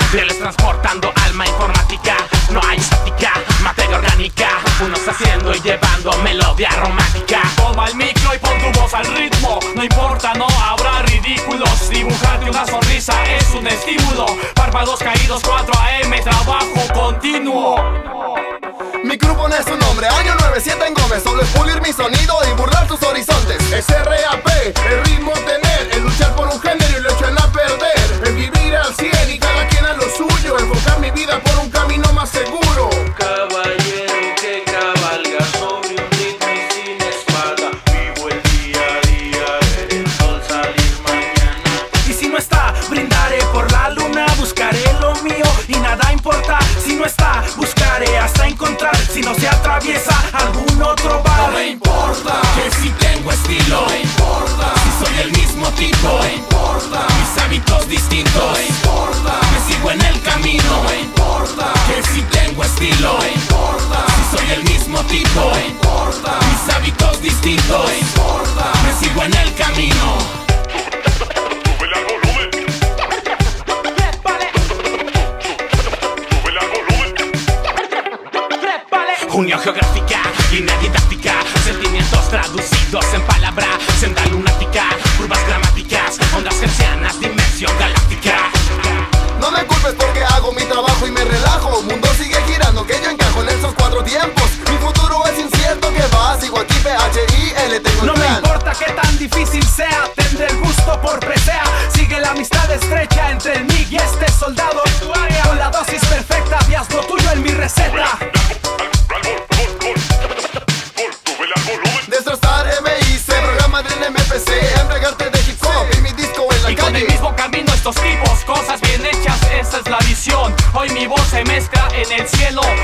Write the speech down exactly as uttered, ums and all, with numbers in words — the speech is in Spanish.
Rieles transportando alma informática. No hay estática, materia orgánica. Unos haciendo y llevando melodía romántica. Toma el micro y pon tu voz al ritmo. No importa, no habrá ridículos. Dibujarte una sonrisa es un estímulo. Párpados caídos, cuatro a eme, trabajo continuo. Mi crew pone su nombre, año nueve siete en Gómez. Solo es pulir mi sonido y burlar tus horizontes. Es R A P, el ritmo tener. El luchar por un género y lo echan a perder. El vivir al cien y cada quien a lo suyo. Enfocar mi vida por un camino más seguro. Caballero que cabalga sobre un ritmo y sin espada. Vivo el día a día, ver el sol salir mañana. Y si no está, brindaré por la luna. Buscaré lo mío y nada importa. Si no está, buscaré hasta encontrar. Si no se atraviesa algún otro bar. No me importa que si tengo estilo. No me importa si soy el mismo tipo. No me importa mis hábitos distintos. No me importa que sigo en el camino. No me importa que si tengo estilo. No me importa si soy el mismo tipo. No me importa mis hábitos distintos. No me importa que sigo en el camino. Unión geográfica, línea didáctica, sentimientos traducidos en palabra, senda lunática, curvas gramáticas, ondas hercianas, dimensión galáctica. No me culpes porque hago mi trabajo y me relajo. Mundo sigue girando, que yo encajo en esos cuatro tiempos. Mi futuro es incierto, que va, sigo aquí P H I L, tengo el No me plan. importa que tan difícil sea, tendré el gusto por presea. Sigue la amistad estrecha entre el M I G y este soldado en tu área. Con la dosis perfecta, vías lo tuyo en mi receta. Destrozar M I C, programa del M P C, entregarte de hip hop y mi disco en la Y con calle. el mismo camino estos tipos, cosas bien hechas, esa es la visión. Hoy mi voz se mezcla en el cielo.